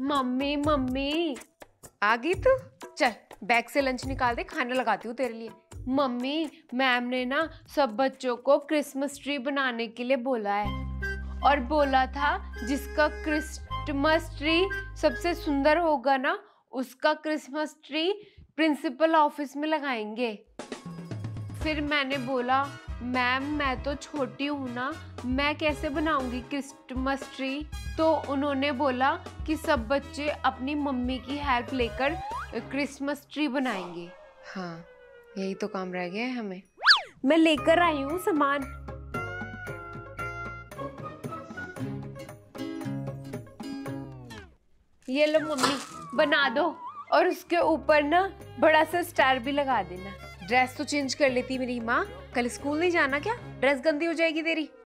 Mummy mummy. आ गई तू? चल बैग से लंच निकाल दे, खाना लगाती हूँ तेरे लिए। मम्मी मैम ने ना सब बच्चों को क्रिसमस ट्री बनाने के लिए बोला है और बोला था जिसका क्रिसमस ट्री सबसे सुंदर होगा ना उसका क्रिसमस ट्री प्रिंसिपल ऑफिस में लगाएंगे। फिर मैंने बोला मैम मैं तो छोटी हूँ ना, मैं कैसे बनाऊंगी क्रिसमस ट्री। तो उन्होंने बोला कि सब बच्चे अपनी मम्मी की हेल्प लेकर क्रिसमस ट्री बनाएंगे। हाँ यही तो काम रह गया है हमें। मैं लेकर आई हूँ सामान। ये लो मम्मी, बना दो और उसके ऊपर ना बड़ा सा स्टार भी लगा देना। ड्रेस तो चेंज कर लेती मेरी माँ, कल स्कूल नहीं जाना क्या? ड्रेस गंदी हो जाएगी तेरी।